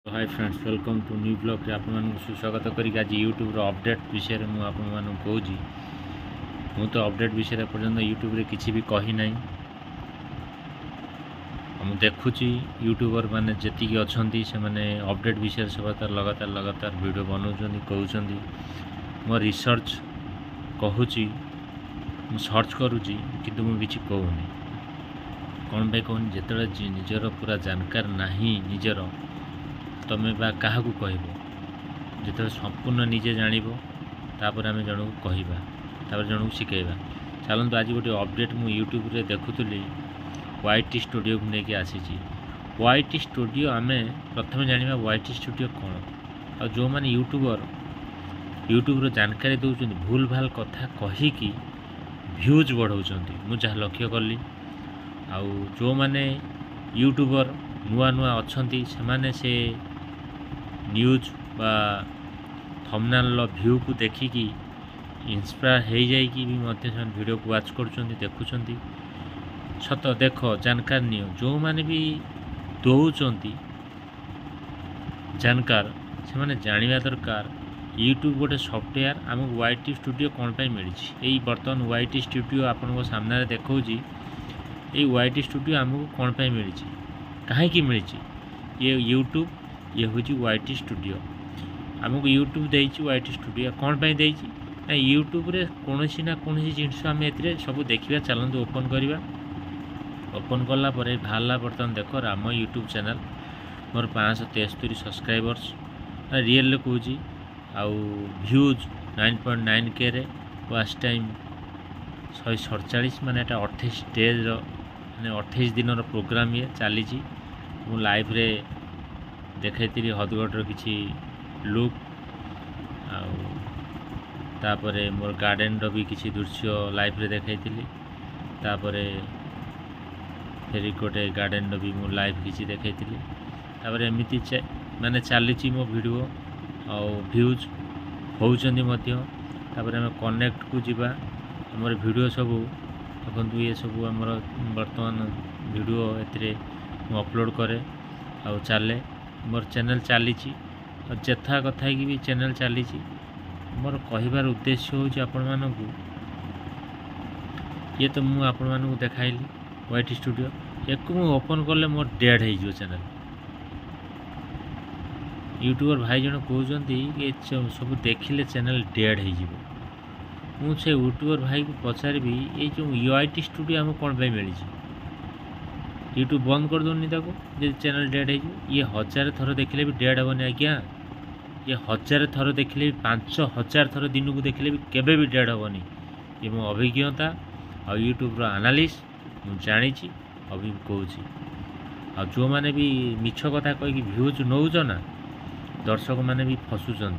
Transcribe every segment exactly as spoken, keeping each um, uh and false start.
Hi friends welcome to new blog रे आपण मानक सुस्वागत करी आज यूट्यूब रो अपडेट विषय रे मु आपण मानक कहूजी मु तो अपडेट विषय रे पर्यंत यूट्यूब रे किछि भी कहि नै हम देखुची यूट्यूबर माने जति की अछंती से माने अपडेट विषय सब लगातार लगातार वीडियो बनाउछंती कहउछंती मो रिसर्च कहूची मु सर्च करूची किंतु मु किछि कहउनी कोन बे कोन जेतले निजर पूरा जानकार नाही निजर तुम्हें बा क्या कहब जो संपूर्ण निजे जान तापर आम जन को कहवा जन को शिखेबा चलते आज गोटे अपडेट मु यूट्यूब रे देखुली वाईटी स्टूडियो को लेकिन आसी वाईटी स्टूडियो आम प्रथम जाना वाईटी स्टूडियो कौन आ जो मैंने यूट्यूबर यूट्यूब जानकारी दौरान भूल भाल कथा कहीकि भ्यूज बढ़ाऊँ मुझे लक्ष्य कली आउ जो मैंने यूट्यूबर नुआ नुआ अच्छी से न्यूज बा थंबनेल व्यू को देखिकी इंस्पायर हो जाइकी भी मध्य वीडियो को वाच करुँच देखुं सत देख जानकार नियो जो माने भी दौरान जानकार से माने जानिबा दरकार यूट्यूब गोटे सॉफ्टवेयर आमको वाईटी स्टूडियो कौन पे मिली यही बर्तमान वाईटी स्टूडियो आपण सामने देखा ये वाईटी स्टूडियो आमको कौन पे मिली कहीं मिली ये यूट्यूब ये हूँ वाईटी स्टूडियो आमको यूट्यूब देती वाईटी स्टूडियो कौन पे देती ना यूट्यूब रे कौन ना कौन जिनस आम ए सब देखा चलते ओपन करवा ओपन कला बाहर बर्तमान देख राम यूट्यूब चैनल मोर पाँच सौ तेस्तरी सब्सक्राइबर्स रियल कहूँ आउ भ्यूज नाइन पॉइंट नाइन के रे वाच टाइम शहे सड़चाश मान अठाईस डेज मैंने अठाईस दिन प्रोग्राम ये चली मु लाइव रे देखी हदगढ़ किसी लुक आपर मोर गार्डन रो भी किसी दृश्य लाइव रे देखी तापर फेर गोटे गार्डन रो भी मु लाइव किसी देखी एमती माने चली मो वीडियो आउ भ्यूज होउचंदी तापर आम कनेक्ट को जीवा हमर वीडियो सब देखु ये सब आमर बर्तमान वीडियो ए अपलोड करे आउ चले मोर चैनल चली जथा कथा कि भी चैनल चली मोर कहबार उद्देश्य हूँ आपण मानू ये तो मुझे आपण मानू देखाइली वाईटी स्टूडियो एक ओपन कले मोर डेड हो चैनल यूट्यूबर भाई जन कहते ये सब देखिले चैनल डेड हो मुझे यूट्यूबर भाई को पचारि ये जो वाईटी स्टूडियो आम कौन पे मिली यूट्यूब बंद कर दूनी जी चैनल डेड हो ये हजार थर देखिले भी डेड हेनी आज्ञा ये हजार थर देखिले भी पांच हजार थर दिन को देखिले भी केबे भी डेड हेनी ये मो अभिज्ञता आ यूट्यूब एनालिस मु जानी अभी कहूँ आ जो मैंने भी मिछ कथा कहीकि भ्यूज नौच ना दर्शक मैंने भी फसुंट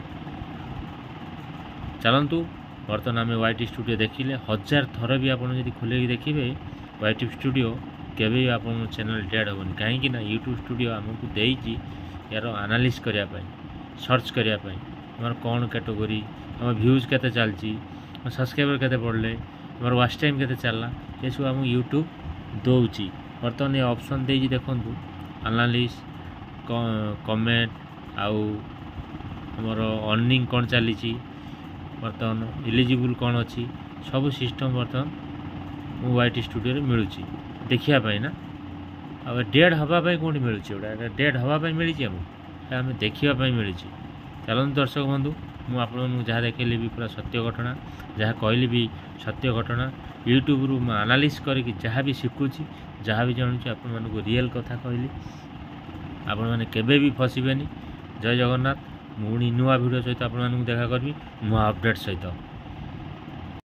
चलतु बर्तमान आम वाईटी स्टूडियो देखिले हजार थर भी आपड़ जब खोल देखिए वाईटी स्टूडियो केबे भी आपन चैनल डेड हेनी कहीं ना यूट्यूब स्टूडियो आमको देती यार एनालिस करने सर्च करने आम कौन कैटेगोरी आम भ्यूज केते चलती सब्सक्राइबर केते बढ़ले आम वाच टाइम केते चलला ये सब आम यूट्यूब दौची बर्तमान ये ऑप्शन देजी देखु एनालिस कमेंट आउ आमर अर्निंग कौन चली बर्तमान एलिजिबल कौन अच्छी सब सिस्टम बर्तमान वाईटी स्टूडियो मिलूँ देखियापाई ना अब डेड हाँपाई कौटी मिलूँ गोटा डेड हाँपाई मिली आम देखापी मिली चलते दर्शक बंधु मुझे आपको जहाँ देखली भी पूरा सत्य घटना जहाँ कहली भी सत्य घटना यूट्यूब रु एनालिस करके जहाँ भी शिखुची जहाँ भी जानूँ आपण मानक रियल कथा कहली आपण मैंने केबे भी फसबेनी जय जगन्नाथ मुणी नुआ वीडियो सहित आपण देखा करी नुआ अपडेट सहित।